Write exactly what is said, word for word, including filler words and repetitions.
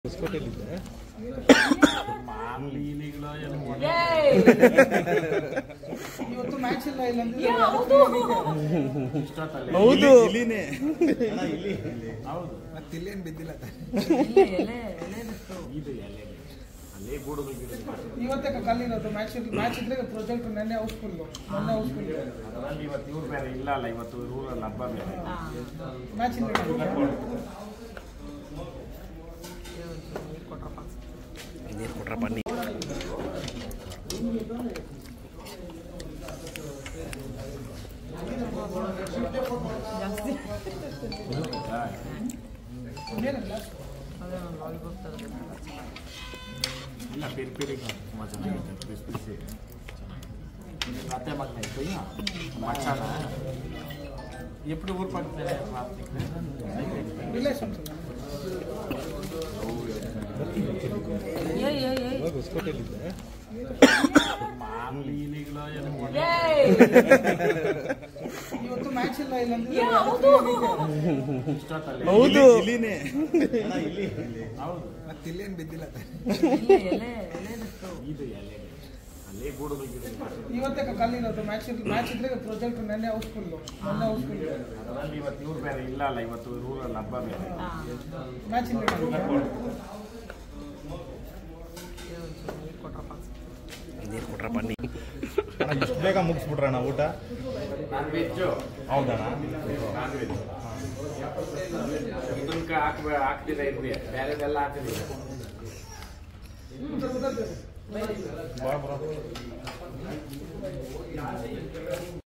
ಹೊಸಕೋಟೆಯಲ್ಲಿದ್ದೆ ಇವತ್ತು ಮ್ಯಾಚ್ ಇಲ್ಲ ಇಲ್ಲ ಅಂದ್ರೆ ಹೌದು ಇಲ್ಲಿನೇ ಇಲ್ಲಿ ಹೌದು ಮತ್ತೆ ಇಲ್ಲೇನು ಬಿದ್ದಿಲ್ಲ ಇವತ್ತೇ ಕಲ್ಲಿರೋದು ಮ್ಯಾಚ್ ಮ್ಯಾಚ್ ಇದ್ರೆ ಪ್ರಾಜೆಕ್ಟ್ ನೆನ್ನೆ ಹೌಸ್ಫುಲ್ ಮೊನ್ನೆ ಹೌಸ್ಫುಲ್ ಅದರಲ್ಲಿ ಇವತ್ತು ಇವ್ರು ಬೇರೆ ಇಲ್ಲ ಅಲ್ಲ ಇವತ್ತು ಊರಲ್ಲಿ ಹಬ್ಬ ಬೇರೆ ಮ್ಯಾಚ್ ಇಲ್ಲ ನೀರು ಕೊಟ್ರ ಬನ್ನಿ ಇಲ್ಲ ಪಿರಿ ಪಿರಿ ತುಂಬ ಚೆನ್ನಾಗಿದೆ ಪಿಸಿ ಪಿಸಿ ಮತ್ತೆ ಮಗನ ಇತ್ತು ಮಚಾನ ಎప్పుడు ಊರು ಪಡ್ತಾರೆ ರಿಲೇಷನ್ಸ್ ಹೊಸಕೋಟೆಯಲ್ಲಿದ್ದೆ ಇವತ್ತು ಮ್ಯಾಚ್ ಇಲ್ಲ ಇಲ್ಲ ಅಂದ್ರೆ ಹೌದು ಇಲ್ಲಿನೇ ಇಲ್ಲಿ ಹೌದು ಮತ್ತೆ ಇಲ್ಲೇನು ಬಿದ್ದಿಲ್ಲ ಇದು ಎಲೆ ಅಲ್ಲೇ ಗೂಡುಗಳು ಇವತ್ತೇ ಕಲ್ಲಿರೋದು ಮ್ಯಾಚ್ ಮ್ಯಾಚ್ ಇದ್ರೆ ಪ್ರಾಜೆಕ್ಟ್ ನೆನ್ನೆ ಹೌಸ್ಫುಲ್ ಮೊನ್ನೆ ಹೌಸ್ಫುಲ್ ಅದರಲ್ಲಿ ಇವತ್ತು ಇವ್ರು ಬೇರೆ ಇಲ್ಲ ಅಲ್ಲ ಇವತ್ತು ಊರಲ್ಲಿ ಹಬ್ಬ ಬೇರೆ ಮ್ಯಾಚ್ ಇಲ್ಲ ನೀರು ಕೊಟ್ರ ಬನ್ನಿ ಇಷ್ಟು ಬೇಗ ಮುಗಿಸ್ಬಿಟ್ರಣ್ಣ ಊಟ ನಾನ್ ವೆಜ್ಜು ಹೌದಣ್ಣ ನಾನ್ ವೆಜ್ ಇದನ್ನ ಹಾಕ್ಬೇ ಹಾಕ್ತಿಲ್ಲ ಇದ್ವಿ ಬೇರೆದೆಲ್ಲ ಹಾಕಿಲ್ಲ ಬಾ ಬ್ರೋ